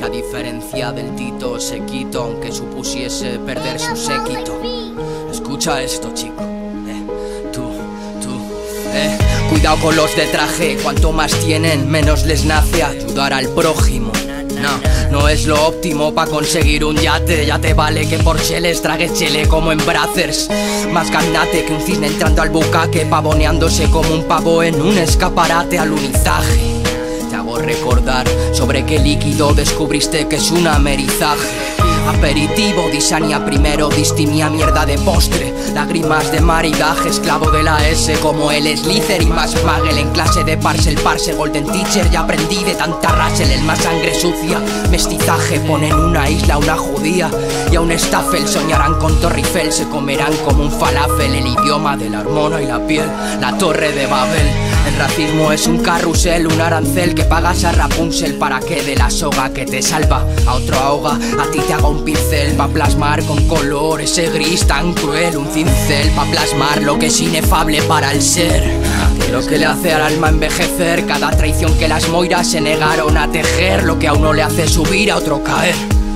que a diferencia del Tito se quitó aunque supusiese perder su séquito. Escucha esto, chico. Cuidado con los de traje, cuanto más tienen, menos les nace ayudar al prójimo. No es lo óptimo pa' conseguir un yate. Ya te vale que por cheles tragues chele como en Brazzers. Más gaznate que un cisne entrando al bucaque, pavoneándose como un pavo en un escaparate al unizaje. Te hago recordar sobre qué líquido descubriste que es un amerizaje. Aperitivo, disania primero, distimia mierda de postre. Lágrimas de maridaje, esclavo de la S como el Slither y más Magel. En clase de Parcel, Golden Teacher, ya aprendí de tanta Russell. El más sangre sucia, mestizaje, ponen una isla, una judía y a un Staffel. Soñarán con Torrifel, se comerán como un falafel. El idioma de la hormona y la piel, la torre de Babel. El racismo es un carrusel, un arancel que pagas a Rapunzel para que de la soga que te salva a otro ahoga. A ti te hago un pincel pa' plasmar con color ese gris tan cruel. Un cincel pa' plasmar lo que es inefable para el ser. Lo que le hace al alma envejecer, cada traición que las moiras se negaron a tejer. Lo que a uno le hace subir, a otro caer.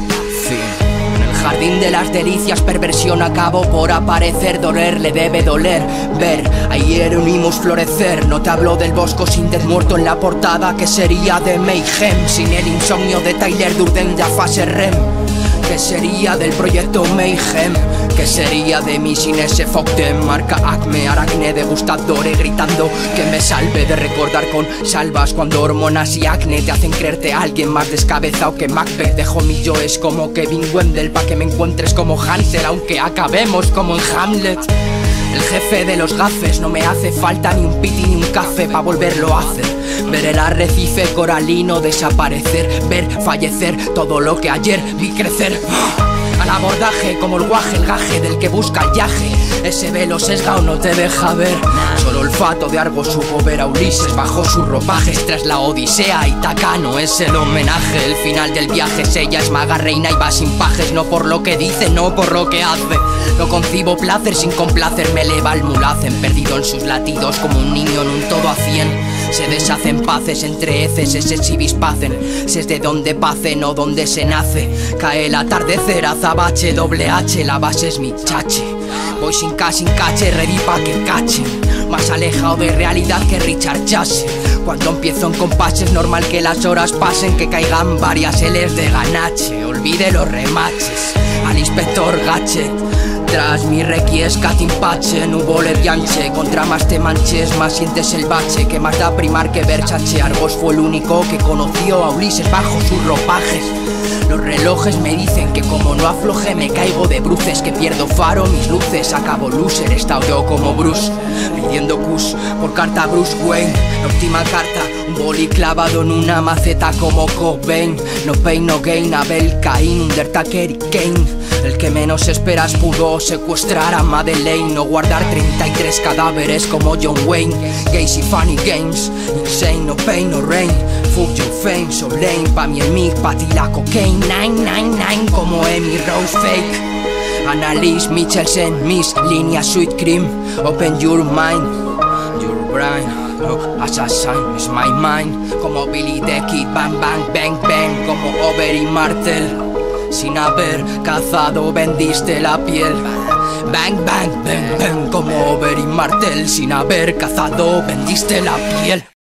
Fin. Jardín de las delicias, perversión acabó por aparecer. Doler le debe doler ver a Hieronymus florecer. No te hablo del bosco sin Death muerto en la portada, que sería de Mayhem sin el insomnio de Tyler Durden ya fase REM. ¿Qué sería del proyecto Mayhem? ¿Qué sería de mí sin ese fuck de marca Acme? Aracne degustadores gritando que me salve de recordar con salvas cuando hormonas y acné te hacen creerte a alguien más descabezado que Macbeth. Dejo mi yo es como Kevin Wendell pa' que me encuentres como Hansel, aunque acabemos como en Hamlet. El jefe de los gafes, no me hace falta ni un piti ni un café pa' volverlo a hacer. Ver el arrecife coralino desaparecer, ver fallecer todo lo que ayer vi crecer. Al abordaje como el guaje, el gaje del que busca el yaje. Ese velo sesgao no te deja ver. Solo olfato de Argos supo ver a Ulises bajo sus ropajes tras la odisea. Ítaca no es el homenaje, el final del viaje. Ella es maga, reina y va sin pajes. No por lo que dice, no por lo que hace. No concibo placer sin complacer. Me eleva el mulacen, perdido en sus latidos como un niño en un todo a 100. Se deshacen paces entre heces, ese chivispacen. Si es de donde pacen o donde se nace. Cae el atardecer, azabache, doble H, la base es mi chache. Voy sin cache, ready pa' que cachen. Más alejado de realidad que Richard Chase. Cuando empiezo en compás es normal que las horas pasen, que caigan varias L's de ganache. Olvide los remaches, al inspector Gadget. Tras mi requies catimpache, nubole bianche. Contra más te manches, más sientes el bache. Que más da primar que Versace. Argos fue el único que conoció a Ulises bajo sus ropajes. Los relojes me dicen que como no afloje me caigo de bruces, que pierdo faro, mis luces, acabo loser, he estado yo como Bruce, pidiendo cus por carta a Bruce Wayne. La última carta, un boli clavado en una maceta como Cobain. No pain, no gain, Abel Cain, Undertaker y Kane. El que menos esperas pudo secuestrar a Madeleine, no guardar 33 cadáveres como John Wayne. Gays y funny games, insane, no pain, no rain. Fuck your fame, so lame. Pa' mí el mic, pa' ti la cocaine. 999 como Amy Rose fake. Annalise Michelsen, mis líneas sweet cream. Open your mind, your brain. Look, assassin is my mind. Como Billy the Kid, bang bang bang bang. Como Over y Martel. Sin haber cazado vendiste la piel. Bang bang bang bang. Como Over y Martel. Sin haber cazado vendiste la piel.